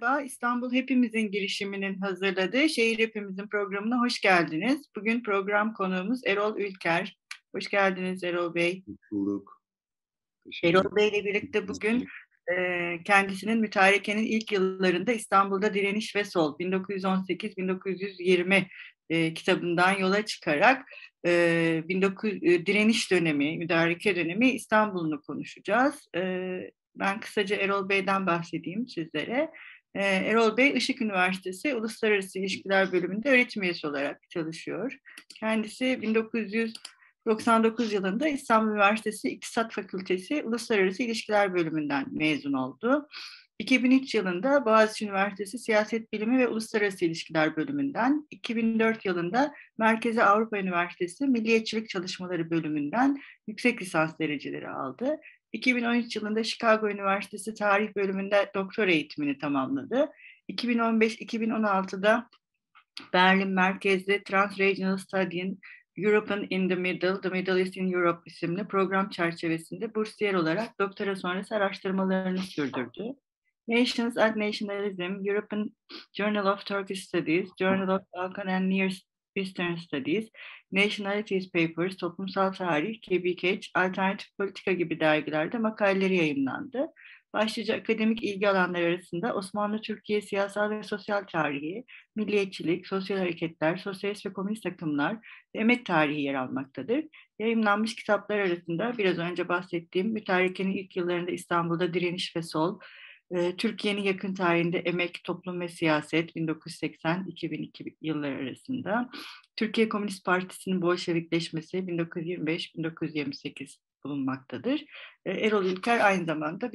Merhaba, İstanbul Hepimizin girişiminin hazırladığı Şehir Hepimizin programına hoş geldiniz. Bugün program konuğumuz Erol Ülker. Hoş geldiniz Erol Bey. Hoş bulduk. Teşekkür Erol Bey ile birlikte bugün ederim. kendisinin mütarekenin ilk yıllarında İstanbul'da Direniş ve Sol 1918-1920 kitabından yola çıkarak 19 direniş dönemi, mütareke dönemi İstanbul'unu konuşacağız. Ben kısaca Erol Bey'den bahsedeyim sizlere. Erol Bey, Işık Üniversitesi Uluslararası İlişkiler Bölümünde öğretim üyesi olarak çalışıyor. Kendisi 1999 yılında İstanbul Üniversitesi İktisat Fakültesi Uluslararası İlişkiler Bölümünden mezun oldu. 2003 yılında Boğaziçi Üniversitesi Siyaset Bilimi ve Uluslararası İlişkiler Bölümünden, 2004 yılında Merkezi Avrupa Üniversitesi Milliyetçilik Çalışmaları Bölümünden yüksek lisans dereceleri aldı. 2013 yılında Chicago Üniversitesi Tarih Bölümünde doktora eğitimini tamamladı. 2015-2016'da Berlin merkezli Trans-Regional Study'in European in the Middle, The Middle East in Europe isimli program çerçevesinde bursiyer olarak doktora sonrası araştırmalarını sürdürdü. Nations and Nationalism, European Journal of Turkish Studies, Journal of Balkan and Near Eastern Studies, Nationalities Papers, Toplumsal Tarih, KBKH, Alternatif Politika gibi dergilerde makaleleri yayımlandı. Başlıca akademik ilgi alanları arasında Osmanlı Türkiye siyasal ve sosyal tarihi, milliyetçilik, sosyal hareketler, sosyalist ve komünist akımlar ve emek tarihi yer almaktadır. Yayımlanmış kitaplar arasında biraz önce bahsettiğim mütarekenin ilk yıllarında İstanbul'da Direniş ve Sol, Türkiye'nin yakın tarihinde Emek, Toplum ve Siyaset 1980-2002 yılları arasında, Türkiye Komünist Partisi'nin Bolşevikleşmesi 1925-1928 bulunmaktadır. Erol Ülker aynı zamanda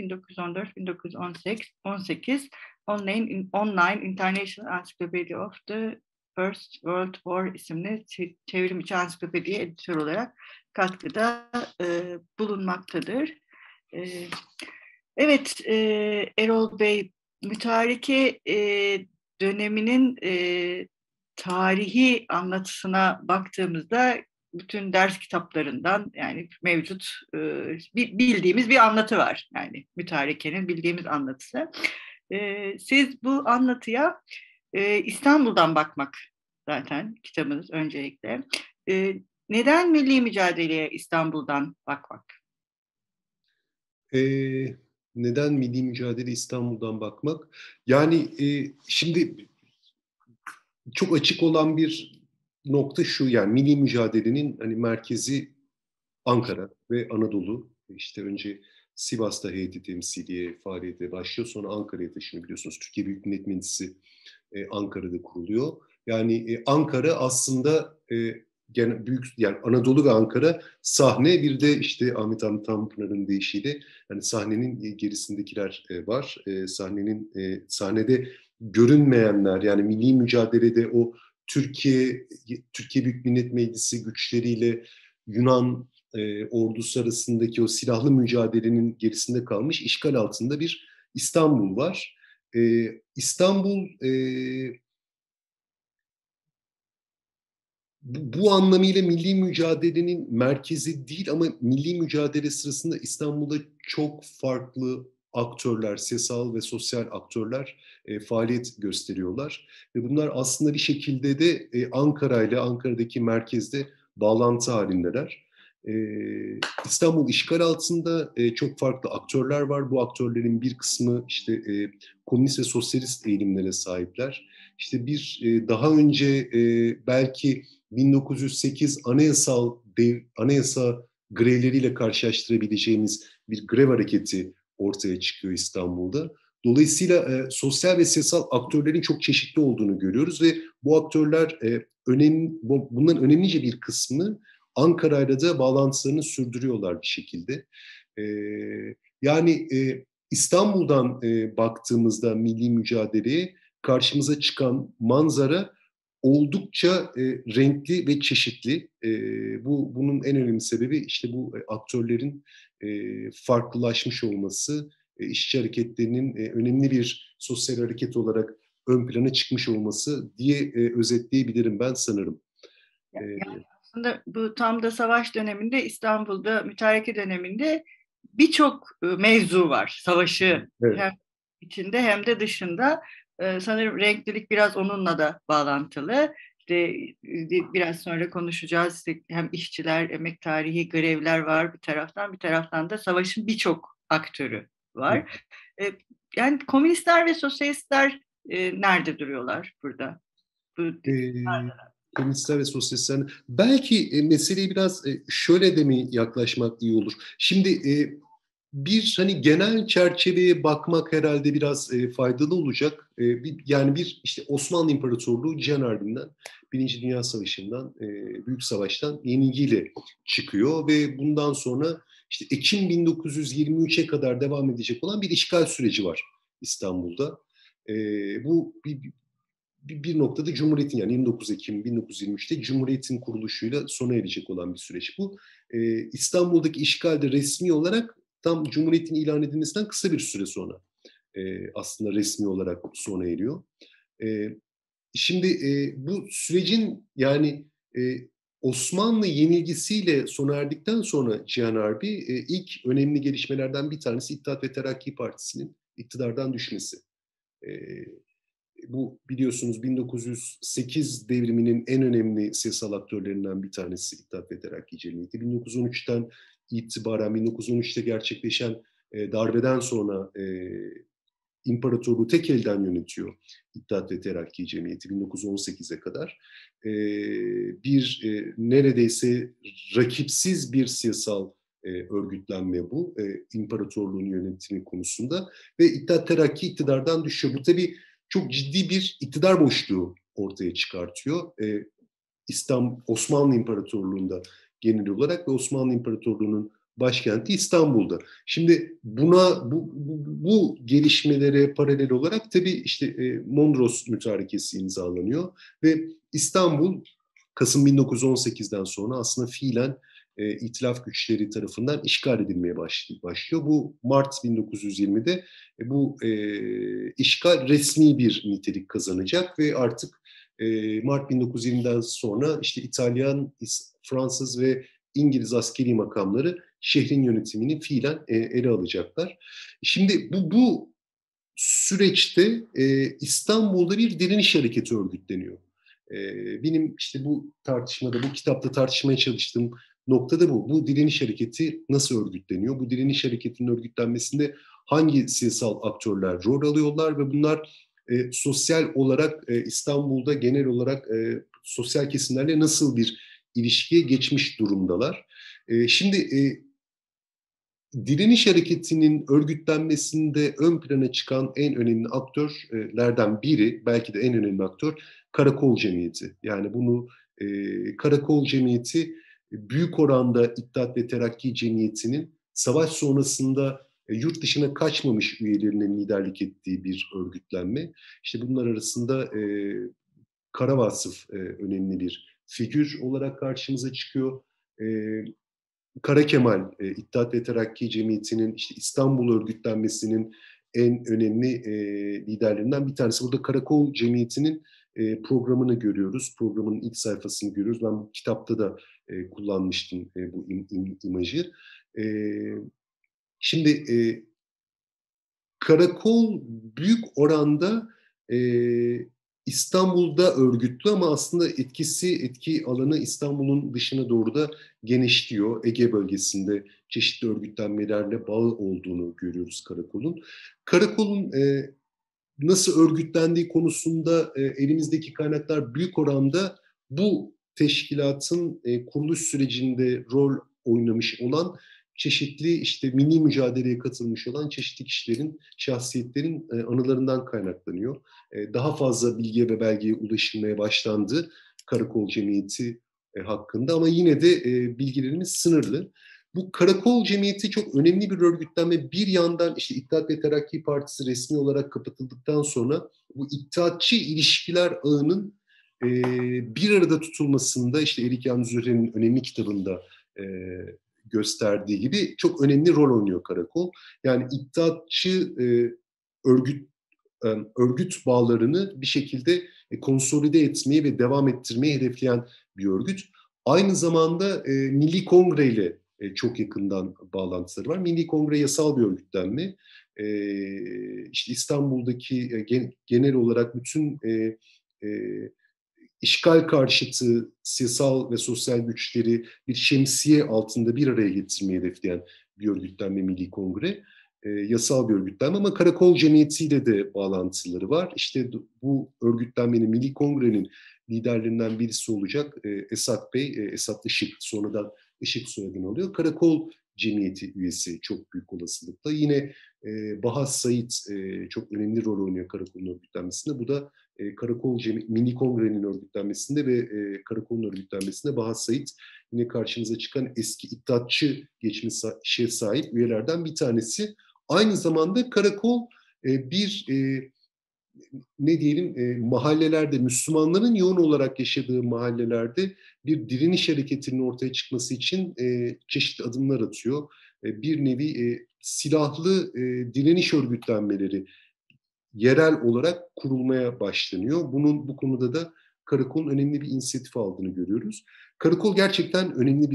1914-1918 Online International Encyclopedia of the First World War isimli çevrim içi ansiklopediye editör olarak katkıda bulunmaktadır. Evet, Erol Bey, mütareke döneminin tarihi anlatısına baktığımızda bütün ders kitaplarından yani mevcut bildiğimiz bir anlatı var. Yani mütarekenin bildiğimiz anlatısı. Siz bu anlatıya İstanbul'dan bakmak zaten kitabınız öncelikle. Neden milli mücadeleye İstanbul'dan bakmak? Neden milli mücadele İstanbul'dan bakmak? Yani şimdi çok açık olan bir nokta şu, yani milli mücadelenin hani merkezi Ankara ve Anadolu. İşte önce Sivas'ta heyeti temsiliye faaliyete başlıyor. Sonra Ankara'ya taşınıyor, biliyorsunuz. Türkiye Büyük Millet Meclisi Ankara'da kuruluyor. Yani Ankara aslında büyük, yani Anadolu ve Ankara sahne, bir de işte Ahmet Hamdi Tanpınar'ın deyişiyle hani sahnenin gerisindekiler var. Sahnede görünmeyenler, yani milli mücadelede o Türkiye Büyük Millet Meclisi güçleriyle Yunan ordusu arasındaki o silahlı mücadelenin gerisinde kalmış, işgal altında bir İstanbul var. İstanbul bu anlamıyla milli mücadelenin merkezi değil, ama milli mücadele sırasında İstanbul'da çok farklı aktörler, siyasal ve sosyal aktörler faaliyet gösteriyorlar. Ve bunlar aslında bir şekilde de Ankara ile Ankara'daki merkezde bağlantı halindeler. İstanbul işgal altında çok farklı aktörler var. Bu aktörlerin bir kısmı işte komünist ve sosyalist eğilimlere sahipler. İşte daha önce belki 1908 anayasa grevleriyle karşılaştırabileceğimiz bir grev hareketi ortaya çıkıyor İstanbul'da. Dolayısıyla sosyal ve siyasal aktörlerin çok çeşitli olduğunu görüyoruz ve bu aktörler bunların önemlice bir kısmı Ankara'yla da bağlantılarını sürdürüyorlar bir şekilde. Yani İstanbul'dan baktığımızda milli mücadeleye karşımıza çıkan manzara oldukça renkli ve çeşitli. Bunun en önemli sebebi işte bu aktörlerin farklılaşmış olması, işçi hareketlerinin önemli bir sosyal hareket olarak ön plana çıkmış olması diye özetleyebilirim ben sanırım. Yani aslında bu tam da savaş döneminde İstanbul'da mütareke döneminde birçok mevzu var. Savaşı Evet. hem içinde hem de dışında. Sanırım renklilik biraz onunla da bağlantılı. İşte biraz sonra konuşacağız. İşte hem işçiler, emek tarihi, grevler var bir taraftan, bir taraftan da savaşın birçok aktörü var. E, Yani komünistler ve sosyalistler nerede duruyorlar burada? Bu, Komünistler ve sosyalistler. Belki meseleyi biraz şöyle de mi yaklaşmak iyi olur? Şimdi bir hani genel çerçeveye bakmak herhalde biraz faydalı olacak. Yani bir işte Osmanlı İmparatorluğu Cihan Harbi'nden, Birinci Dünya Savaşı'ndan, Büyük Savaş'tan yenilgiyle çıkıyor ve bundan sonra işte Ekim 1923'e kadar devam edecek olan bir işgal süreci var İstanbul'da. Bu bir noktada Cumhuriyet'in, yani 29 Ekim 1923'te Cumhuriyet'in kuruluşuyla sona erecek olan bir süreç bu. İstanbul'daki işgal de resmi olarak tam Cumhuriyet'in ilan edilmesinden kısa bir süre sonra aslında resmi olarak sona eriyor. E, Şimdi bu sürecin yani Osmanlı yenilgisiyle sona erdikten sonra Cihan Harbi ilk önemli gelişmelerden bir tanesi İttihat ve Terakki Partisi'nin iktidardan düşmesi. E, Bu biliyorsunuz 1908 devriminin en önemli siyasal aktörlerinden bir tanesi İttihat ve Terakki Cemiyeti. 1913'ten itibaren 1913'te gerçekleşen darbeden sonra imparatorluğu tek elden yönetiyor İttihat ve Terakki Cemiyeti 1918'e kadar. Bir neredeyse rakipsiz bir siyasal örgütlenme bu imparatorluğun yönetimi konusunda ve İttihat Terakki iktidardan düşüyor. Bu tabii çok ciddi bir iktidar boşluğu ortaya çıkartıyor. Osmanlı İmparatorluğu'nda genel olarak ve Osmanlı İmparatorluğu'nun başkenti İstanbul'da. Şimdi bu gelişmelere paralel olarak tabii işte Mondros Mütarekesi imzalanıyor ve İstanbul Kasım 1918'den sonra aslında fiilen İtilaf güçleri tarafından işgal edilmeye başlıyor. Bu Mart 1920'de bu işgal resmi bir nitelik kazanacak ve artık Mart 1920'den sonra işte İtalyan, Fransız ve İngiliz askeri makamları şehrin yönetimini fiilen ele alacaklar. Şimdi bu süreçte İstanbul'da bir direniş hareketi örgütleniyor. Benim işte bu tartışmada, bu kitapta tartışmaya çalıştığım noktada bu. Bu direniş hareketi nasıl örgütleniyor? Bu direniş hareketinin örgütlenmesinde hangi siyasal aktörler rol alıyorlar ve bunlar sosyal olarak İstanbul'da genel olarak sosyal kesimlerle nasıl bir ilişkiye geçmiş durumdalar? Şimdi direniş hareketinin örgütlenmesinde ön plana çıkan en önemli aktörlerden biri, belki de en önemli aktör, Karakol Cemiyeti. Yani bunu Karakol Cemiyeti büyük oranda İttihat ve Terakki Cemiyeti'nin savaş sonrasında yurt dışına kaçmamış üyelerinin liderlik ettiği bir örgütlenme. İşte bunlar arasında Kara Vasıf önemli bir figür olarak karşımıza çıkıyor. E, Kara Kemal, İttihat ve Terakki Cemiyeti'nin işte İstanbul örgütlenmesinin en önemli liderlerinden bir tanesi. Burada Karakol Cemiyeti'nin programını görüyoruz. Programın ilk sayfasını görüyoruz. Ben bu kitapta da kullanmıştım bu imajı. E, Şimdi Karakol büyük oranda e, İstanbul'da örgütlü ama aslında etki alanı İstanbul'un dışına doğru da genişliyor. Ege bölgesinde çeşitli örgütlenmelerle bağı olduğunu görüyoruz Karakol'un. Karakol'un nasıl örgütlendiği konusunda elimizdeki kaynaklar büyük oranda bu teşkilatın kuruluş sürecinde rol oynamış olan çeşitli işte milli mücadeleye katılmış olan çeşitli kişilerin, şahsiyetlerin anılarından kaynaklanıyor. Daha fazla bilgiye ve belgeye ulaşılmaya başlandı Karakol Cemiyeti hakkında ama yine de bilgilerimiz sınırlı. Bu Karakol Cemiyeti çok önemli bir örgütlenme. Bir yandan işte İttihat ve Terakki Partisi resmi olarak kapatıldıktan sonra bu İttihatçı ilişkiler ağının bir arada tutulmasında işte Erik Jan Zühre'nin önemli kitabında gösterdiği gibi çok önemli rol oynuyor Karakol. Yani İttihatçı örgüt örgüt bağlarını bir şekilde konsolide etmeyi ve devam ettirmeyi hedefleyen bir örgüt. Aynı zamanda Milli Kongre ile çok yakından bağlantıları var. Milli Kongre yasal bir örgütlenme. işte İstanbul'daki genel olarak bütün işgal karşıtı siyasal ve sosyal güçleri bir şemsiye altında bir araya getirmeyi hedefleyen bir örgütlenme Milli Kongre. Yasal bir örgütlenme ama Karakol Cemiyeti ile de bağlantıları var. İşte bu örgütlenmenin, Milli Kongre'nin liderlerinden birisi olacak Esat Bey, Esat Işık, sonradan Işık soyadını alıyor. Karakol Cemiyeti üyesi çok büyük olasılıkla. Yine Bahas Said çok önemli rol oynuyor Karakol'un örgütlenmesinde. Bu da Milli Kongre'nin örgütlenmesinde ve Karakol'un örgütlenmesinde Bahas Said yine karşımıza çıkan eski iddiatçı geçmişe sahip üyelerden bir tanesi. Aynı zamanda Karakol bir ne diyelim mahallelerde, Müslümanların yoğun olarak yaşadığı mahallelerde bir direniş hareketinin ortaya çıkması için çeşitli adımlar atıyor. Bir nevi silahlı direniş örgütlenmeleri yerel olarak kurulmaya başlanıyor. Bu konuda da Karakol'un önemli bir inisiyatif aldığını görüyoruz. Karakol gerçekten önemli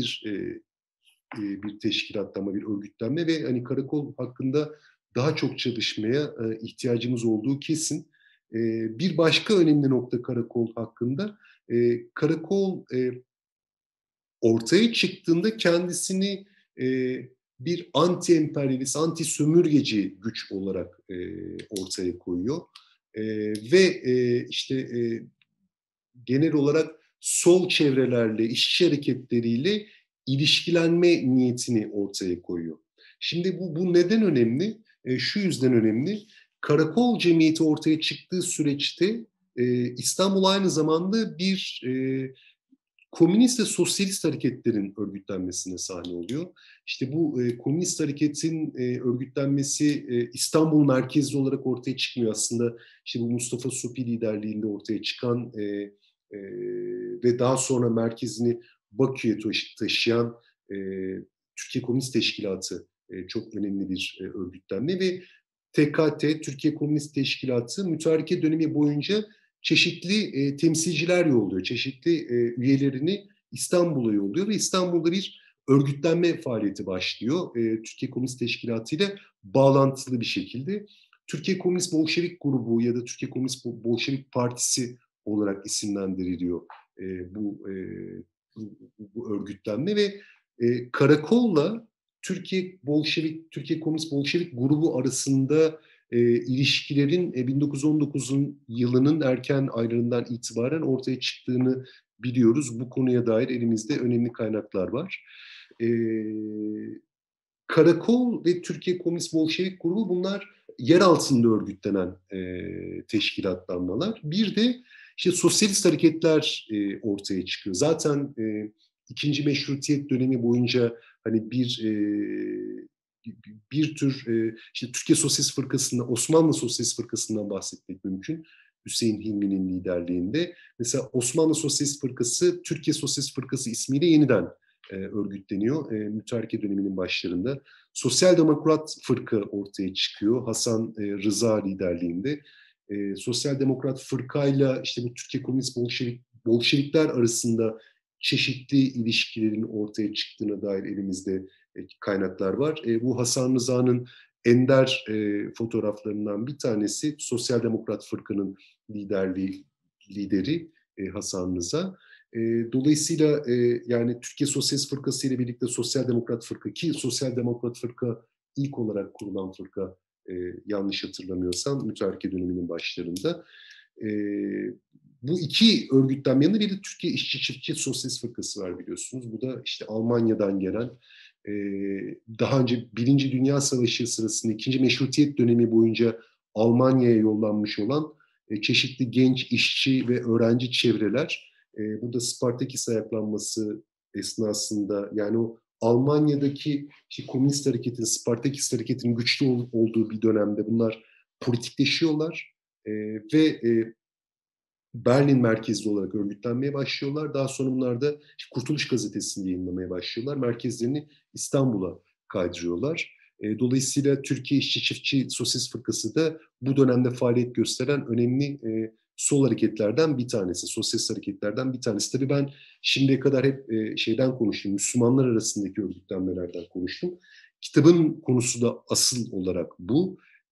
bir teşkilatlama, bir örgütlenme ve hani Karakol hakkında daha çok çalışmaya ihtiyacımız olduğu kesin. Bir başka önemli nokta Karakol hakkında, Karakol ortaya çıktığında kendisini bir anti-emperyalist, anti-sömürgeci güç olarak ortaya koyuyor. Ve işte genel olarak sol çevrelerle, işçi hareketleriyle ilişkilenme niyetini ortaya koyuyor. Şimdi bu neden önemli? Şu yüzden önemli. Karakol Cemiyeti ortaya çıktığı süreçte İstanbul aynı zamanda bir komünist ve sosyalist hareketlerin örgütlenmesine sahne oluyor. İşte bu komünist hareketin örgütlenmesi İstanbul merkezli olarak ortaya çıkmıyor aslında. İşte bu Mustafa Supi liderliğinde ortaya çıkan ve daha sonra merkezini Bakü'ye taşıyan Türkiye Komünist Teşkilatı çok önemli bir örgütlenme ve TKT, Türkiye Komünist Teşkilatı mütareke dönemi boyunca çeşitli temsilciler yolluyor, çeşitli üyelerini İstanbul'a yolluyor ve İstanbul'da bir örgütlenme faaliyeti başlıyor. Türkiye Komünist Teşkilatı ile bağlantılı bir şekilde. Türkiye Komünist Bolşevik Grubu ya da Türkiye Komünist Bolşevik Partisi olarak isimlendiriliyor bu, bu örgütlenme ve Karakol'la Türkiye Komünist Bolşevik Grubu arasında ilişkilerin 1919'un yılının erken aylarından itibaren ortaya çıktığını biliyoruz. Bu konuya dair elimizde önemli kaynaklar var. Karakol ve Türkiye Komünist Bolşevik Grubu bunlar yer altında örgütlenen teşkilatlanmalar. Bir de işte sosyalist hareketler ortaya çıkıyor. Zaten ikinci meşrutiyet dönemi boyunca hani bir tür işte Türkiye Sosyalist Fırkası'ndan, Osmanlı Sosyalist Fırkası'ndan bahsetmek mümkün. Hüseyin Hilmi'nin liderliğinde. Mesela Osmanlı Sosyalist Fırkası, Türkiye Sosyalist Fırkası ismiyle yeniden örgütleniyor. Mütareke döneminin başlarında. Sosyal Demokrat Fırka ortaya çıkıyor. Hasan Rıza liderliğinde. Sosyal Demokrat Fırkayla işte bu Türkiye Komünist Bolşevikler arasında çeşitli ilişkilerin ortaya çıktığına dair elimizde kaynaklar var. Bu Hasan Rıza'nın ender fotoğraflarından bir tanesi Sosyal Demokrat Fırka'nın lideri Hasan Rıza. Dolayısıyla yani Türkiye Sosyalist Fırkası ile birlikte Sosyal Demokrat Fırka ki Sosyal Demokrat Fırka ilk olarak kurulan fırka yanlış hatırlamıyorsam mütareke döneminin başlarında. Bu iki örgütlenme yanında bir de Türkiye İşçi Çiftçi Sosyalist Fırkası var biliyorsunuz. Bu da işte Almanya'dan gelen daha önce Birinci Dünya Savaşı sırasında ikinci Meşrutiyet dönemi boyunca Almanya'ya yollanmış olan çeşitli genç işçi ve öğrenci çevreler burada Spartakis ayaklanması esnasında yani o Almanya'daki işte komünist hareketin, Spartakis hareketinin güçlü olduğu bir dönemde bunlar politikleşiyorlar ve Berlin merkezli olarak örgütlenmeye başlıyorlar. Daha sonra bunlar da işte Kurtuluş Gazetesi'ni yayınlamaya başlıyorlar. Merkezlerini İstanbul'a kaydırıyorlar. Dolayısıyla Türkiye İşçi Çiftçi Sosyalist Fırkası da bu dönemde faaliyet gösteren önemli sol hareketlerden bir tanesi, sosyalist hareketlerden bir tanesi. Tabii ben şimdiye kadar hep şeyden konuştum, Müslümanlar arasındaki örgütlenmelerden konuştum. Kitabın konusu da asıl olarak bu.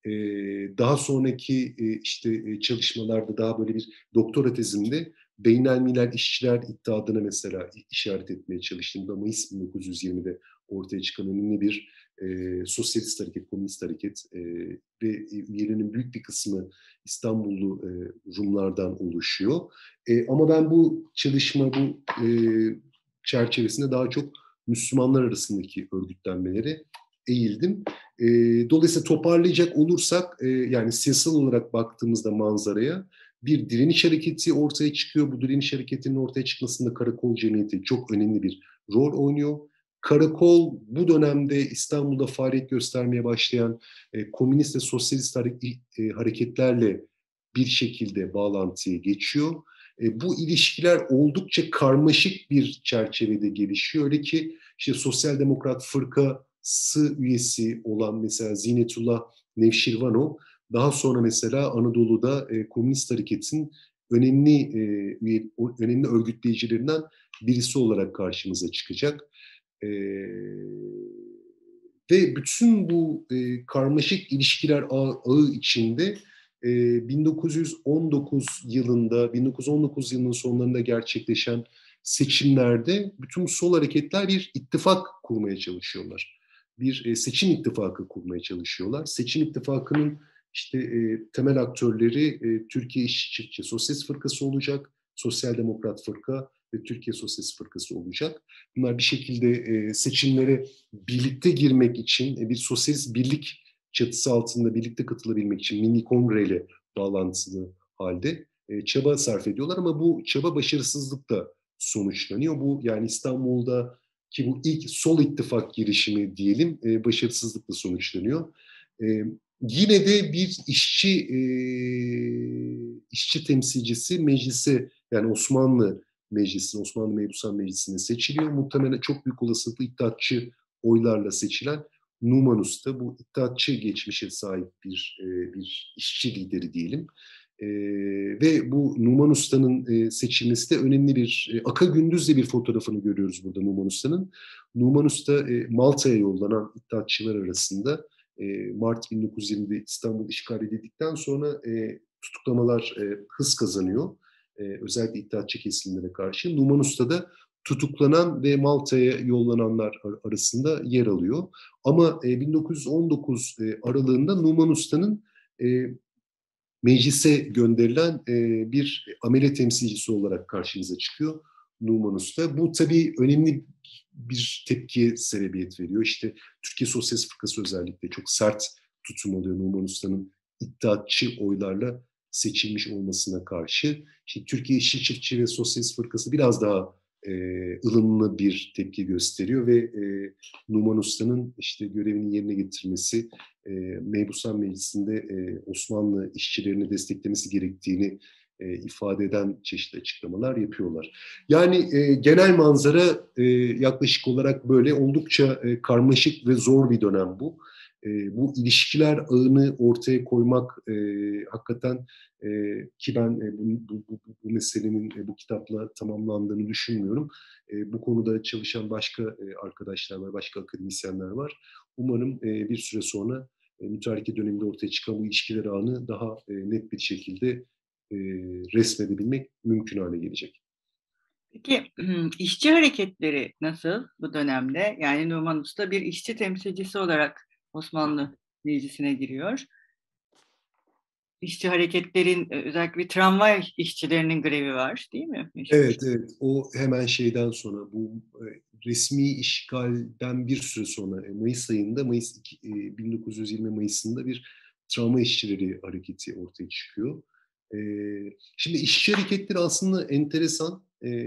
Daha sonraki işte çalışmalarda daha böyle bir doktora tezimde Beynelmilel İşçiler İttihadı'na mesela işaret etmeye çalıştığımda Mayıs 1920'de ortaya çıkan önemli bir sosyalist hareket, komünist hareket ve üyelerinin büyük bir kısmı İstanbullu Rumlardan oluşuyor. Ama ben bu çalışma, bu çerçevesinde daha çok Müslümanlar arasındaki örgütlenmeleri eğildim. Dolayısıyla toparlayacak olursak yani siyasal olarak baktığımızda manzaraya bir direniş hareketi ortaya çıkıyor. Bu direniş hareketinin ortaya çıkmasında Karakol Cemiyeti çok önemli bir rol oynuyor. Karakol bu dönemde İstanbul'da faaliyet göstermeye başlayan komünist ve sosyalist hareketlerle bir şekilde bağlantıya geçiyor. Bu ilişkiler oldukça karmaşık bir çerçevede gelişiyor. Öyle ki işte Sosyal Demokrat Fırkası üyesi olan mesela Zinetullah Nevşirvanov daha sonra mesela Anadolu'da Komünist Hareket'in önemli örgütleyicilerinden birisi olarak karşımıza çıkacak. E, Ve bütün bu karmaşık ilişkiler ağı içinde 1919 yılının sonlarında gerçekleşen seçimlerde bütün sol hareketler bir ittifak kurmaya çalışıyorlar. Bir seçim ittifakı kurmaya çalışıyorlar. Seçim ittifakının işte temel aktörleri Türkiye İşçi Çiftçi Sosyalist Fırkası olacak, Sosyal Demokrat Fırka ve Türkiye Sosyalist Fırkası olacak. Bunlar bir şekilde seçimlere birlikte girmek için bir sosyalist birlik çatısı altında birlikte katılabilmek için Milli Kongre ile bağlantılı halde çaba sarf ediyorlar ama bu çaba başarısızlıkla sonuçlanıyor. Bu yani İstanbul'da ki bu ilk sol ittifak girişimi diyelim başarısızlıkla sonuçlanıyor. Yine de bir işçi temsilcisi meclise yani Osmanlı Meclisi'ne, Osmanlı Mebusan Meclisi'ne seçiliyor. Muhtemelen çok büyük olasılıkla İttihatçı oylarla seçilen Numan Usta bu İttihatçı geçmişe sahip bir işçi lideri diyelim. Ve bu Numan Usta'nın seçilmesi de önemli bir Aka Gündüz'de bir fotoğrafını görüyoruz burada Numan Usta'nın. Numan Usta Malta'ya yollanan İttihatçılar arasında Mart 1920'de İstanbul işgal edildikten sonra tutuklamalar hız kazanıyor. Özellikle İttihatçı kesimlere karşı. Numan Usta da tutuklanan ve Malta'ya yollananlar arasında yer alıyor. Ama 1919 aralığında Numan Usta'nın meclise gönderilen bir amele temsilcisi olarak karşımıza çıkıyor Numan Usta. Bu tabii önemli bir tepkiye sebebiyet veriyor. İşte Türkiye Sosyalist Fırkası özellikle çok sert tutum alıyor Numan Usta'nın iddiatçı oylarla seçilmiş olmasına karşı. İşte Türkiye İşçi Çiftçi ve Sosyalist Fırkası biraz daha ılımlı bir tepki gösteriyor ve Numan Usta'nın işte görevini yerine getirmesi, Mebusan Meclisi'nde Osmanlı işçilerini desteklemesi gerektiğini ifade eden çeşitli açıklamalar yapıyorlar. Yani genel manzara yaklaşık olarak böyle oldukça karmaşık ve zor bir dönem bu. Bu ilişkiler ağını ortaya koymak hakikaten ki ben bu meselenin bu kitapla tamamlandığını düşünmüyorum. Bu konuda çalışan başka arkadaşlar var, başka akademisyenler var. Umarım bir süre sonra mütareke döneminde ortaya çıkan bu ilişkiler ağını daha net bir şekilde resmedebilmek mümkün hale gelecek. Peki işçi hareketleri nasıl bu dönemde? Yani Numan Usta bir işçi temsilcisi olarak Osmanlı Meclisi'ne giriyor. İşçi hareketlerin özellikle bir tramvay işçilerinin grevi var, değil mi? Meşhur. Evet, evet. O hemen şeyden sonra bu resmi işgalden bir süre sonra Mayıs ayında, 1920 Mayıs'ında bir travma işçileri hareketi ortaya çıkıyor. E, Şimdi işçi hareketleri aslında enteresan.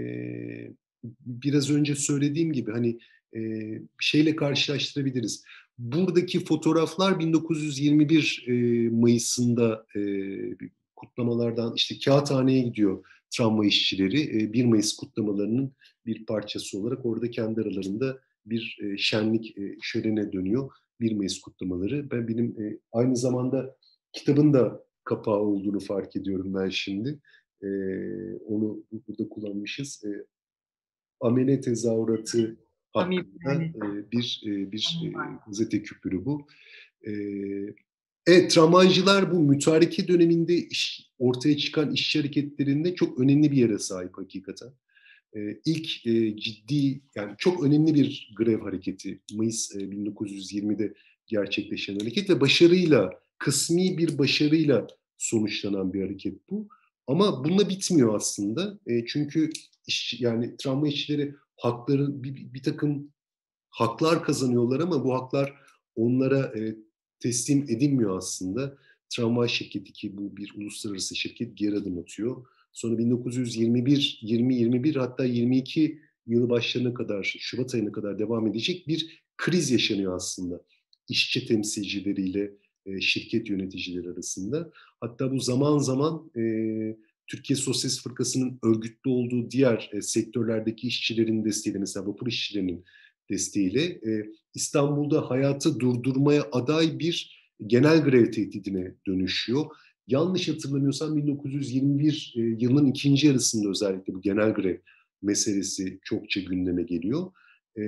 Biraz önce söylediğim gibi hani bir şeyle karşılaştırabiliriz. Buradaki fotoğraflar 1921 Mayıs'ında kutlamalardan işte Kağıthane'ye gidiyor travma işçileri 1 Mayıs kutlamalarının bir parçası olarak orada kendi aralarında bir şenlik şölene dönüyor. 1 Mayıs kutlamaları. Benim aynı zamanda kitabın da kapağı olduğunu fark ediyorum ben şimdi. Onu burada kullanmışız. Amele tezahüratı Amir hakkında yani. bir gazete küpürü bu. E, Evet, tramvaycılar bu mütareke döneminde ortaya çıkan işçi hareketlerinde çok önemli bir yere sahip hakikaten. İlk ciddi, yani çok önemli bir grev hareketi Mayıs 1920'de gerçekleşen hareket ve başarıyla, kısmi bir başarıyla sonuçlanan bir hareket bu. Ama bununla bitmiyor aslında. Çünkü yani tramvay işçileri hakları bir takım haklar kazanıyorlar ama bu haklar onlara teslim edilmiyor aslında. Tramvay şirketi, ki bu bir uluslararası şirket, geri adım atıyor. Sonra 1921, 20-21, hatta 22 yılı başlarına kadar, Şubat ayına kadar devam edecek bir kriz yaşanıyor aslında. İşçi temsilcileriyle şirket yöneticileri arasında. Hatta bu zaman zaman Türkiye Sosyalist Fırkası'nın örgütlü olduğu diğer sektörlerdeki işçilerin desteğiyle, mesela vapur işçilerinin desteğiyle İstanbul'da hayatı durdurmaya aday bir genel grev tehdidine dönüşüyor. Yanlış hatırlamıyorsam 1921 yılının ikinci yarısında özellikle bu genel grev meselesi çokça gündeme geliyor. E,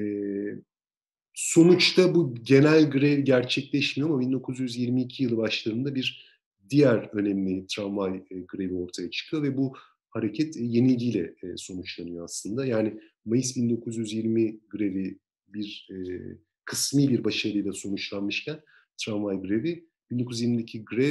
Sonuçta bu genel grev gerçekleşmiyor ama 1922 yılı başlarında bir diğer önemli tramvay grevi ortaya çıkıyor ve bu hareket yenilgiyle sonuçlanıyor aslında. Yani Mayıs 1920 grevi bir kısmi bir başarıyla sonuçlanmışken tramvay grevi, 1920'deki grev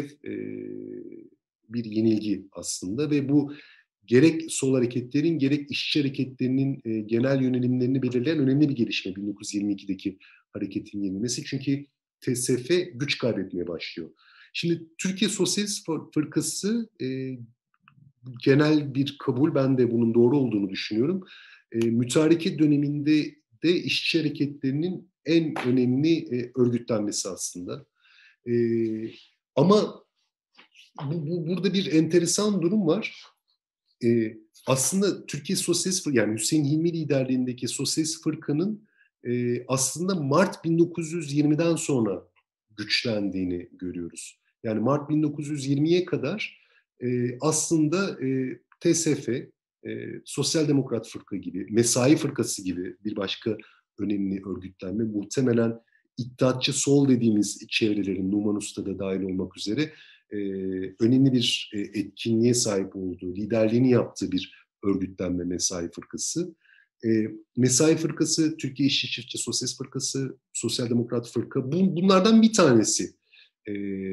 bir yenilgi aslında ve bu gerek sol hareketlerin gerek işçi hareketlerinin genel yönelimlerini belirleyen önemli bir gelişme 1922'deki hareketin yenilmesi. Çünkü TSF güç kaybetmeye başlıyor. Şimdi Türkiye Sosyalist Fırkası, genel bir kabul, ben de bunun doğru olduğunu düşünüyorum. Mütareke döneminde de işçi hareketlerinin en önemli örgütlenmesi aslında. E, Ama burada bir enteresan durum var. Aslında Türkiye Sosyalist, yani Hüseyin Hilmi liderliğindeki Sosyalist Fırka'nın aslında Mart 1920'den sonra güçlendiğini görüyoruz. Yani Mart 1920'ye kadar aslında TSF, Sosyal Demokrat Fırka gibi, Mesai Fırkası gibi bir başka önemli örgütlenme, muhtemelen İttihatçı Sol dediğimiz çevrelerin, Numan Usta da dahil olmak üzere e, önemli bir etkinliğe sahip olduğu, liderliğini yaptığı bir örgütlenme Mesai Fırkası. Mesai Fırkası, Türkiye İşçi Çiftçi Sosyalist Fırkası, Sosyal Demokrat Fırka, bunlardan bir tanesi e,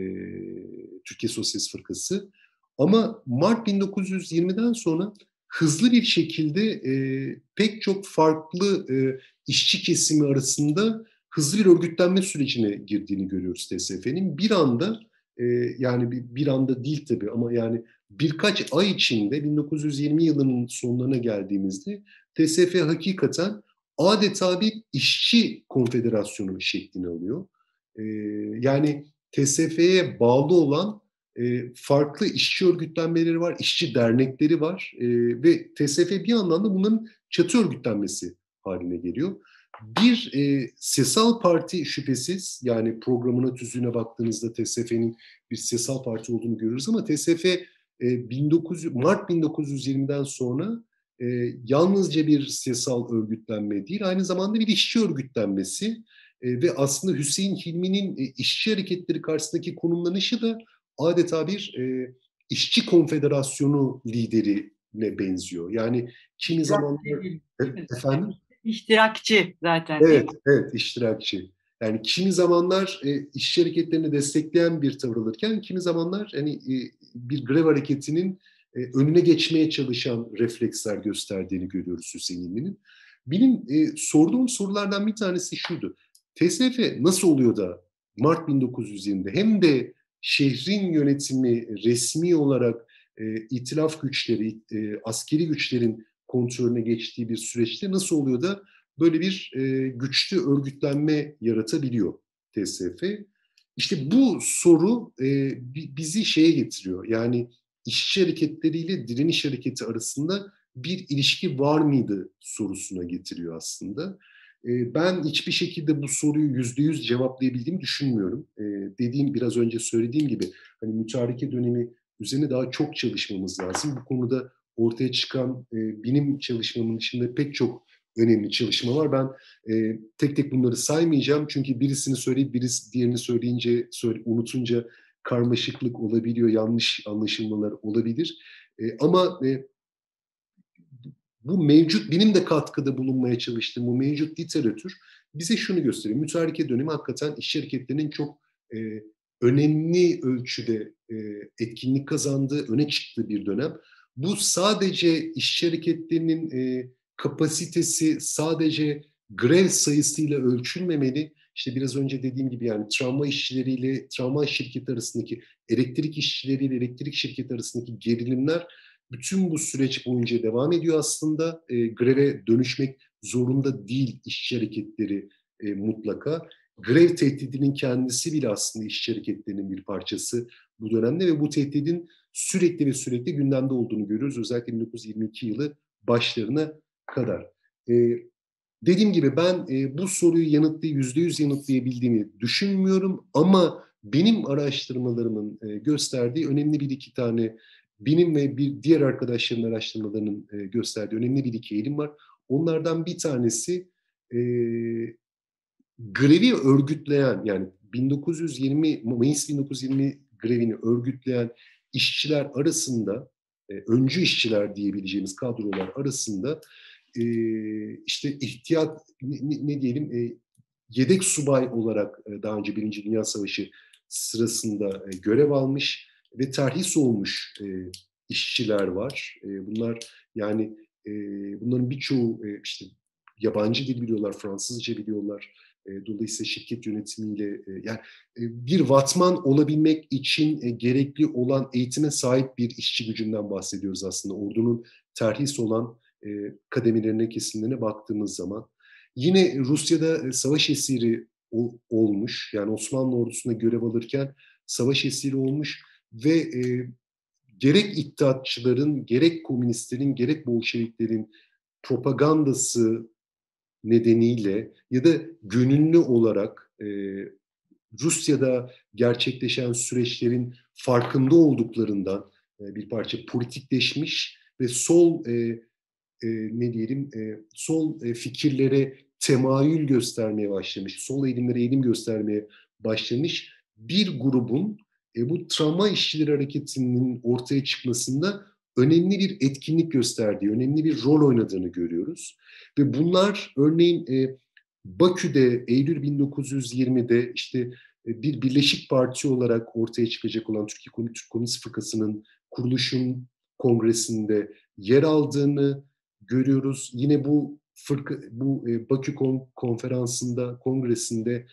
Türkiye Sosyalist Fırkası. Ama Mart 1920'den sonra hızlı bir şekilde pek çok farklı işçi kesimi arasında hızlı bir örgütlenme sürecine girdiğini görüyoruz TSF'nin. Bir anda, yani bir anda değil tabii ama yani birkaç ay içinde 1920 yılının sonlarına geldiğimizde TSF hakikaten adeta bir işçi konfederasyonu şeklini alıyor. Yani TSF'ye bağlı olan farklı işçi örgütlenmeleri var, işçi dernekleri var ve TSF bir yandan da bunların çatı örgütlenmesi haline geliyor. Bir siyasal parti şüphesiz, yani programına, tüzüğüne baktığınızda TSF'nin bir siyasal parti olduğunu görürüz ama TSF 1900, Mart 1920'den sonra yalnızca bir siyasal örgütlenme değil, aynı zamanda bir işçi örgütlenmesi ve aslında Hüseyin Hilmi'nin işçi hareketleri karşısındaki konumlanışı da adeta bir işçi konfederasyonu liderine benziyor. Yani kimi İştirakçı zamanlar değil mi zaten? efendim. İştirakçı zaten değil Evet, mi? evet, iştirakçı. Yani kimi zamanlar işçi hareketlerini destekleyen bir tavır alırken, kimi zamanlar hani bir grev hareketinin önüne geçmeye çalışan refleksler gösterdiğini görüyoruz Hüseyin'in. Benim sorduğum sorulardan bir tanesi şuydu. TSF nasıl oluyor da Mart 1920'de hem de şehrin yönetimi resmi olarak itilaf güçleri, askeri güçlerin kontrolüne geçtiği bir süreçte nasıl oluyor da böyle bir güçlü örgütlenme yaratabiliyor TSF? İşte bu soru bizi şeye getiriyor. Yani işçi hareketleriyle direniş hareketi arasında bir ilişki var mıydı sorusuna getiriyor aslında. Ben hiçbir şekilde bu soruyu %100 cevaplayabildiğimi düşünmüyorum. Biraz önce söylediğim gibi hani mütareke dönemi üzerine daha çok çalışmamız lazım. Bu konuda ortaya çıkan benim çalışmamın dışında pek çok önemli çalışma var. Ben tek tek bunları saymayacağım. Çünkü birisini söyleyip birisi diğerini söyleyince, unutunca karmaşıklık olabiliyor, yanlış anlaşılmalar olabilir. Ama bu mevcut, benim de katkıda bulunmaya çalıştığım bu mevcut literatür bize şunu gösteriyor. Mütareke dönemi hakikaten işçi hareketlerinin çok önemli ölçüde etkinlik kazandığı, öne çıktığı bir dönem. Bu sadece işçi hareketlerinin kapasitesi sadece grev sayısıyla ölçülmemeli. İşte biraz önce dediğim gibi yani tramvay işçileriyle tramvay şirketi arasındaki, elektrik işçileriyle elektrik şirketi arasındaki gerilimler bütün bu süreç boyunca devam ediyor aslında. Greve dönüşmek zorunda değil işçi hareketleri mutlaka. Grev tehdidinin kendisi bile aslında işçi hareketlerinin bir parçası bu dönemde ve bu tehdidin sürekli ve sürekli gündemde olduğunu görüyoruz. Özellikle 1922 yılı başlarına kadar. Dediğim gibi ben bu soruyu %100 yanıtlayabildiğimi düşünmüyorum ama benim araştırmalarımın gösterdiği önemli bir iki tane, benim ve bir diğer arkadaşlarımın araştırmalarının gösterdiği önemli bir iki eğilim var. Onlardan bir tanesi e, grevi örgütleyen, yani 1920 Mayıs 1920 grevini örgütleyen işçiler arasında, öncü işçiler diyebileceğimiz kadrolar arasında işte ihtiyat ne diyelim, yedek subay olarak daha önce Birinci Dünya Savaşı sırasında görev almış ve terhis olmuş işçiler var. Bunlar yani bunların birçoğu işte yabancı dil biliyorlar, Fransızca biliyorlar. Dolayısıyla şirket yönetimiyle yani bir vatman olabilmek için gerekli olan eğitime sahip bir işçi gücünden bahsediyoruz aslında. Ordunun terhis olan kademelerine, kesimlerine baktığımız zaman. Yine Rusya'da savaş esiri olmuş. Yani Osmanlı ordusunda görev alırken savaş esiri olmuş ve gerek İttihatçıların, gerek komünistlerin, gerek Bolşeviklerin propagandası nedeniyle ya da gönüllü olarak Rusya'da gerçekleşen süreçlerin farkında olduklarından bir parça politikleşmiş ve sol ne diyelim sol fikirlere temayül göstermeye başlamış, sol eğilimlere eğilim göstermeye başlamış bir grubun bu travma işçileri hareketinin ortaya çıkmasında önemli bir etkinlik gösterdiği, önemli bir rol oynadığını görüyoruz. Ve bunlar örneğin Bakü'de Eylül 1920'de işte bir birleşik parti olarak ortaya çıkacak olan Türk Komünist Fırkası'nın kuruluşun kongresinde yer aldığını görüyoruz. Yine bu Bakü konferansında, kongresinde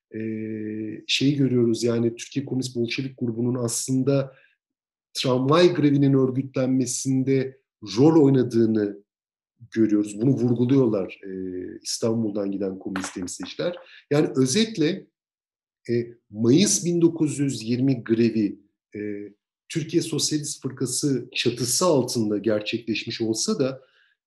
şeyi görüyoruz, yani Türkiye Komünist Bolşevik grubunun aslında tramvay grevinin örgütlenmesinde rol oynadığını görüyoruz. Bunu vurguluyorlar İstanbul'dan giden komünist temsilciler. Yani özetle Mayıs 1920 grevi e, Türkiye Sosyalist Fırkası çatısı altında gerçekleşmiş olsa da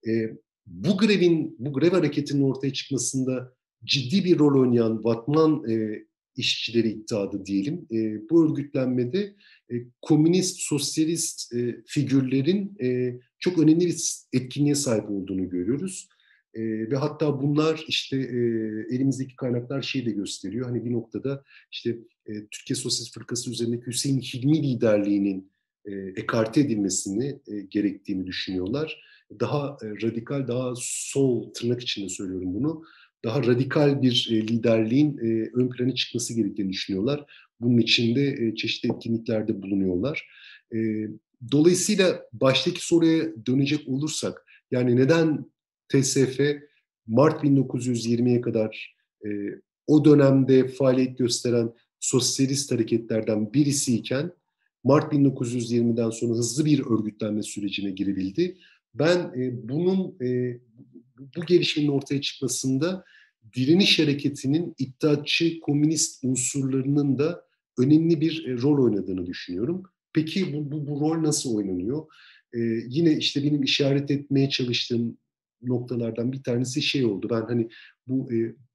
bu grev hareketinin ortaya çıkmasında ciddi bir rol oynayan Vatman işçileri iddiadı diyelim. Bu örgütlenmede komünist, sosyalist figürlerin çok önemli bir etkinliğe sahip olduğunu görüyoruz. Ve hatta bunlar işte elimizdeki kaynaklar şeyi de gösteriyor. Hani bir noktada işte Türkiye Sosyalist Fırkası üzerindeki Hüseyin Hilmi liderliğinin ekarte edilmesini gerektiğini düşünüyorlar. Daha radikal, daha sol, tırnak içinde söylüyorum bunu, daha radikal bir liderliğin ön plana çıkması gerektiğini düşünüyorlar. Bunun için de çeşitli etkinliklerde bulunuyorlar. Dolayısıyla baştaki soruya dönecek olursak, yani neden TSF Mart 1920'ye kadar o dönemde faaliyet gösteren sosyalist hareketlerden birisiyken Mart 1920'den sonra hızlı bir örgütlenme sürecine girebildi. Ben bu gelişmenin ortaya çıkmasında direniş hareketinin iddiatçı komünist unsurlarının da önemli bir rol oynadığını düşünüyorum. Peki bu rol nasıl oynanıyor? Yine işte benim işaret etmeye çalıştığım noktalardan bir tanesi şey oldu. Ben hani bu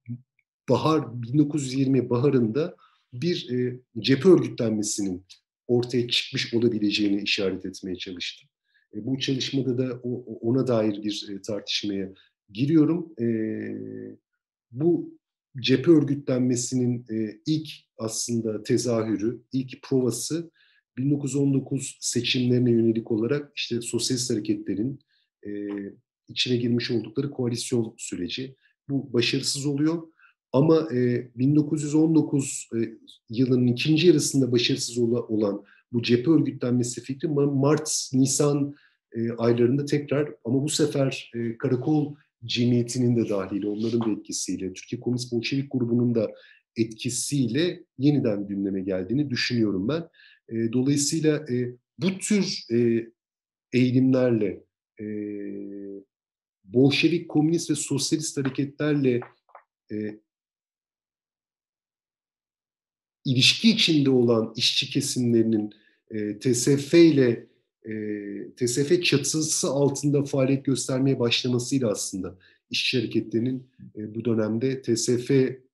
1920 baharında bir cephe örgütlenmesinin ortaya çıkmış olabileceğini işaret etmeye çalıştım. Bu çalışmada da ona dair bir tartışmaya giriyorum. Bu cephe örgütlenmesinin ilk aslında tezahürü, ilk provası 1919 seçimlerine yönelik olarak işte sosyalist hareketlerin e, içine girmiş oldukları koalisyon süreci. Bu başarısız oluyor. Ama 1919 yılının ikinci yarısında başarısız olan bu cephe örgütlenmesi fikri Mart-Nisan aylarında tekrar, ama bu sefer karakol cemiyetinin de dahili, onların da etkisiyle, Türkiye Komünist Bolşevik grubunun da etkisiyle yeniden gündeme geldiğini düşünüyorum ben. Dolayısıyla bu tür eğilimlerle, e, Bolşevik, komünist ve sosyalist hareketlerle e, ilişki içinde olan işçi kesimlerinin TSF ile TSF çatısı altında faaliyet göstermeye başlamasıyla aslında işçi hareketlerinin bu dönemde TSF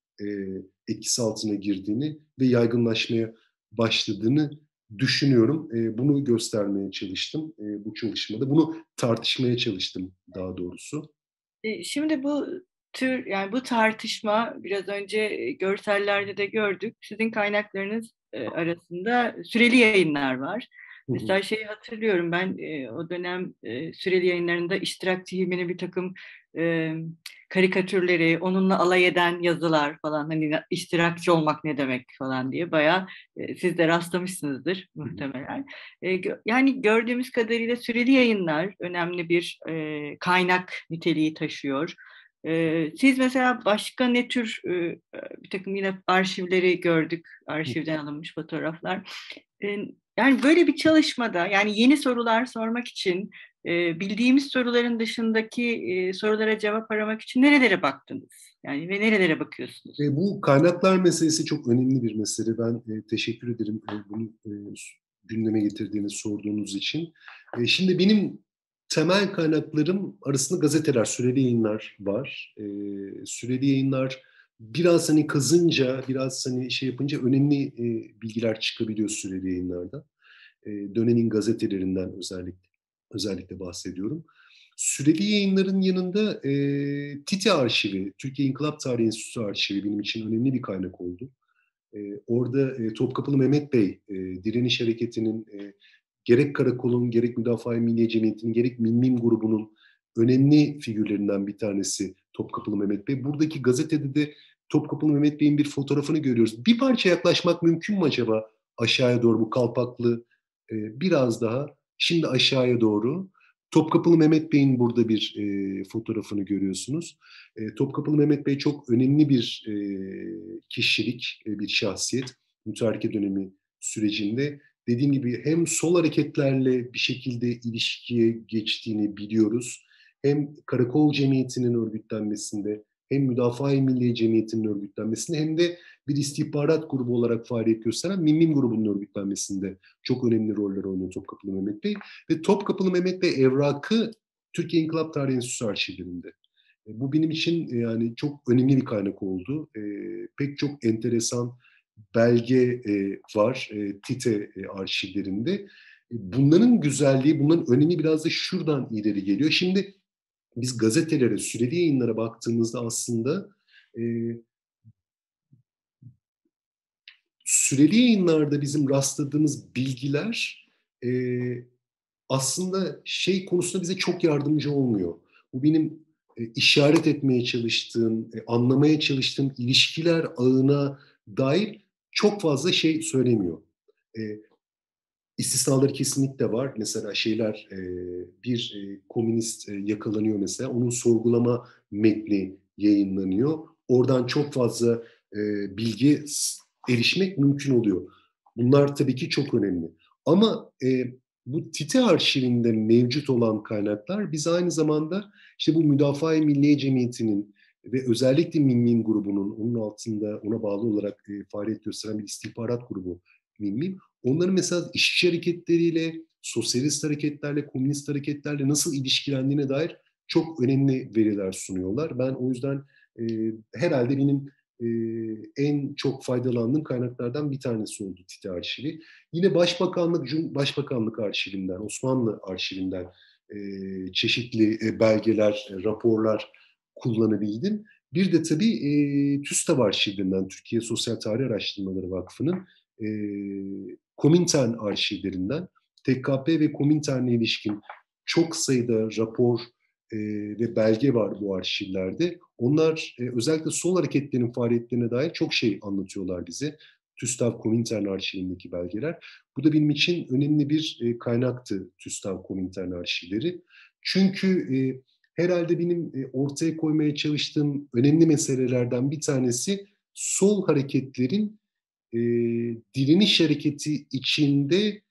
etkisi altına girdiğini ve yaygınlaşmaya başladığını düşünüyorum. Bunu göstermeye çalıştım bu çalışmada. Bunu tartışmaya çalıştım daha doğrusu. Şimdi bu tür, yani bu tartışma biraz önce görsellerde de gördük. Sizin kaynaklarınız arasında süreli yayınlar var. Hı hı. Mesela şeyi hatırlıyorum ben, o dönem süreli yayınlarında iştirakçı Hilmi'nin bir takım e, karikatürleri, onunla alay eden yazılar falan, hani iştirakçı olmak ne demek falan diye bayağı siz de rastlamışsınızdır Hı hı. muhtemelen. Yani gördüğümüz kadarıyla süreli yayınlar önemli bir kaynak niteliği taşıyor. Siz mesela başka ne tür bir takım yine arşivleri gördük, arşivden alınmış fotoğraflar. E, Yani böyle bir çalışmada, yani yeni sorular sormak için, bildiğimiz soruların dışındaki sorulara cevap aramak için nerelere baktınız? Yani ve nerelere bakıyorsunuz? Bu kaynaklar meselesi çok önemli bir mesele. Ben teşekkür ederim bunu gündeme getirdiğiniz, sorduğunuz için. Şimdi benim temel kaynaklarım arasında gazeteler, süreli yayınlar var. Süreli yayınlar biraz hani kazınca, biraz hani şey yapınca önemli bilgiler çıkabiliyor süreli yayınlarda. Dönemin gazetelerinden özellikle bahsediyorum. Süreli yayınların yanında TİTE Arşivi, Türkiye İnkılap Tarihi Enstitüsü Arşivi benim için önemli bir kaynak oldu. Orada Topkapılı Mehmet Bey, direniş hareketinin gerek Karakol'un, gerek Müdafaa-i Milliye Cemiyeti'nin, gerek Millim grubunun önemli figürlerinden bir tanesi Topkapılı Mehmet Bey. Buradaki gazetede de Topkapılı Mehmet Bey'in bir fotoğrafını görüyoruz. Bir parça yaklaşmak mümkün mü acaba aşağıya doğru, bu kalpaklı biraz daha şimdi aşağıya doğru? Topkapılı Mehmet Bey'in burada bir fotoğrafını görüyorsunuz. Topkapılı Mehmet Bey çok önemli bir kişilik, bir şahsiyet. Mütareke dönemi sürecinde. Dediğim gibi hem sol hareketlerle bir şekilde ilişkiye geçtiğini biliyoruz. Hem Karakol Cemiyeti'nin örgütlenmesinde, hem Müdafaa-i Milliye Cemiyeti'nin örgütlenmesinde, hem de bir istihbarat grubu olarak faaliyet gösteren Mimim grubunun örgütlenmesinde çok önemli roller oynuyor Topkapılı Mehmet Bey. Ve Topkapılı Mehmet Bey evrakı Türkiye İnkılap Tarihi Enstitüsü arşivlerinde. Bu benim için yani çok önemli bir kaynak oldu. Pek çok enteresan belge var TİTE arşivlerinde. Bunların güzelliği, bunların önemi biraz da şuradan ileri geliyor. Şimdi biz gazetelere, süreli yayınlara baktığımızda aslında e, süreli yayınlarda bizim rastladığımız bilgiler e, aslında şey konusunda bize çok yardımcı olmuyor. Bu benim işaret etmeye çalıştığım, anlamaya çalıştığım ilişkiler ağına dair çok fazla şey söylemiyor. E, istisnaları kesinlikle var. Mesela şeyler, bir komünist yakalanıyor mesela, onun sorgulama metni yayınlanıyor. Oradan çok fazla bilgi erişmek mümkün oluyor. Bunlar tabii ki çok önemli. Ama bu TİTE arşivinde mevcut olan kaynaklar biz aynı zamanda işte bu Müdafaa-i Milliye Cemiyeti'nin ve özellikle Millim grubunun, onun altında ona bağlı olarak faaliyet gösteren bir istihbarat grubu Millim, onların mesela işçi hareketleriyle, sosyalist hareketlerle, komünist hareketlerle nasıl ilişkilendiğine dair çok önemli veriler sunuyorlar. Ben o yüzden e, herhalde benim e, en çok faydalandığım kaynaklardan bir tanesi oldu TİTE arşivi. Yine Başbakanlık arşivinden, Osmanlı arşivinden çeşitli belgeler, raporlar kullanabildim. Bir de tabii TÜSTAV arşivlerinden, Türkiye Sosyal Tarih Araştırmaları Vakfı'nın Komintern arşivlerinden TKP ve Komintern'e ilişkin çok sayıda rapor ve belge var bu arşivlerde. Onlar özellikle sol hareketlerin faaliyetlerine dair çok şey anlatıyorlar bize. TÜSTAV Komintern arşivindeki belgeler. Bu da benim için önemli bir kaynaktı, TÜSTAV Komintern arşivleri. Çünkü herhalde benim ortaya koymaya çalıştığım önemli meselelerden bir tanesi sol hareketlerin direniş hareketi içinde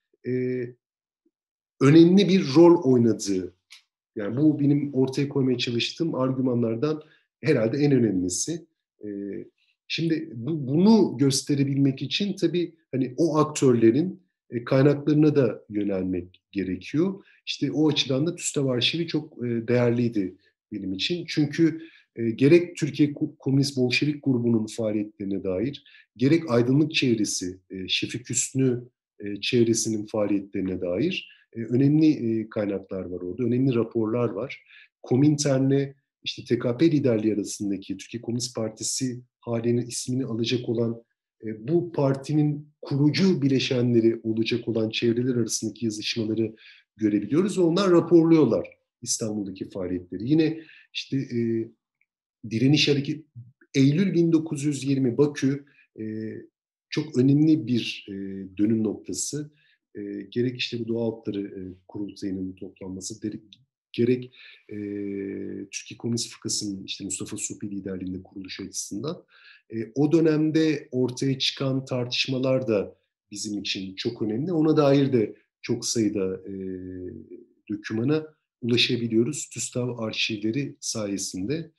önemli bir rol oynadığı. Yani bu benim ortaya koymaya çalıştığım argümanlardan herhalde en önemlisi. Şimdi bunu gösterebilmek için tabii hani o aktörlerin kaynaklarına da yönelmek gerekiyor. İşte o açıdan da TÜSTAV arşivi çok değerliydi benim için. Çünkü gerek Türkiye Komünist Bolşevik grubunun faaliyetlerine dair, gerek aydınlık çevresi, Şefik Hüsnü çevresinin faaliyetlerine dair önemli kaynaklar var orada, önemli raporlar var. Komintern'le işte TKP liderliği arasındaki Türkiye Komünist Partisi halinin ismini alacak olan bu partinin kurucu bileşenleri olacak olan çevreler arasındaki yazışmaları görebiliyoruz ve onlar raporluyorlar İstanbul'daki faaliyetleri. Yine işte direniş hareketi Eylül 1920 Bakü çok önemli bir dönüm noktası. Gerek işte bu Doğa Halkları Kurultayı'nın toplanması, gerek Türkiye Komünist Fırkası'nın işte Mustafa Supi liderliğinde kuruluşu açısından o dönemde ortaya çıkan tartışmalar da bizim için çok önemli. Ona dair de çok sayıda dokümana ulaşabiliyoruz TÜSTAV arşivleri sayesinde.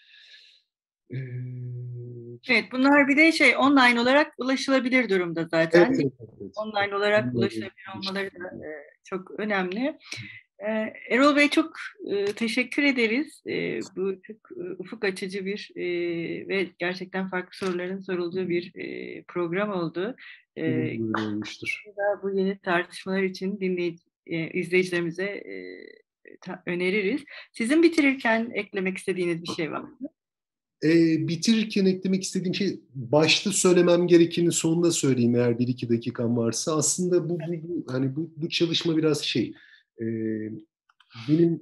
Evet, bunlar bir de online olarak ulaşılabilir durumda zaten. Evet. Online olarak ulaşılabilir olmaları da çok önemli. Erol Bey çok teşekkür ederiz. Bu çok ufuk açıcı bir ve gerçekten farklı soruların sorulduğu bir program oldu. Böyle olmuştur. Bu yeni tartışmalar için izleyicilerimize öneririz. Sizin bitirirken eklemek istediğiniz bir şey var mı? Bitirirken eklemek istediğim şey, başta söylemem gerekeni sonunda söyleyeyim eğer 1-2 dakikam varsa. Aslında bu çalışma biraz benim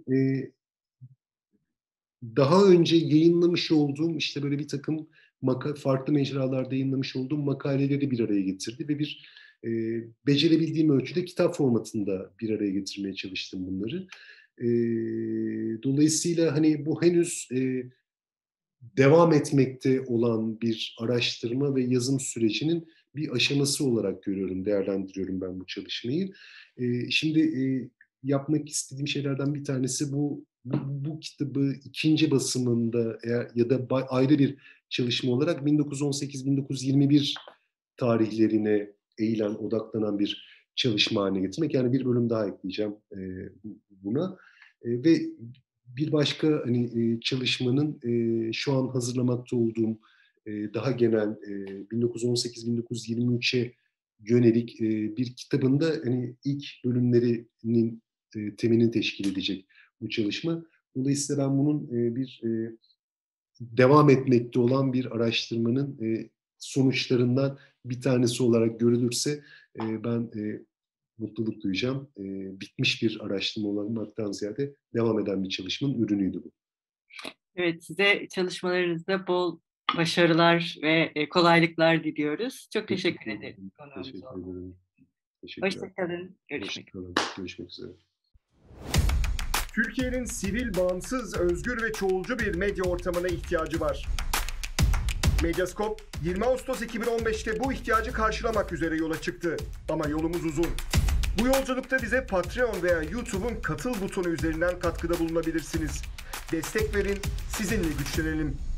daha önce yayınlamış olduğum işte böyle bir takım farklı mecralarda yayınlamış olduğum makaleleri bir araya getirdi ve becerebildiğim ölçüde kitap formatında bir araya getirmeye çalıştım bunları. Dolayısıyla hani bu henüz devam etmekte olan bir araştırma ve yazım sürecinin bir aşaması olarak görüyorum, değerlendiriyorum ben bu çalışmayı. Şimdi yapmak istediğim şeylerden bir tanesi bu kitabı ikinci basımında ya da ayrı bir çalışma olarak 1918-1921 tarihlerine odaklanan bir çalışma haline getirmek. Yani bir bölüm daha ekleyeceğim buna. Ve bir başka çalışmanın şu an hazırlamakta olduğum daha genel 1918-1923'e yönelik bir kitabında ilk bölümlerinin temelini teşkil edecek bu çalışma. Dolayısıyla ben bunun devam etmekte olan bir araştırmanın sonuçlarından bir tanesi olarak görülürse ben mutluluk duyacağım. Bitmiş bir araştırma olmaktan ziyade devam eden bir çalışmanın ürünüydü bu. Evet, size çalışmalarınızda bol başarılar ve kolaylıklar diliyoruz. Çok teşekkür ederim. Teşekkür ederim. Teşekkürler. Hoşçakalın. Görüşmek üzere. Görüşmek üzere. Türkiye'nin sivil, bağımsız, özgür ve çoğulcu bir medya ortamına ihtiyacı var. Medyascope, 20 Ağustos 2015'te bu ihtiyacı karşılamak üzere yola çıktı. Ama yolumuz uzun. Bu yolculukta bize Patreon veya YouTube'un katıl butonu üzerinden katkıda bulunabilirsiniz. Destek verin, sizinle güçlenelim.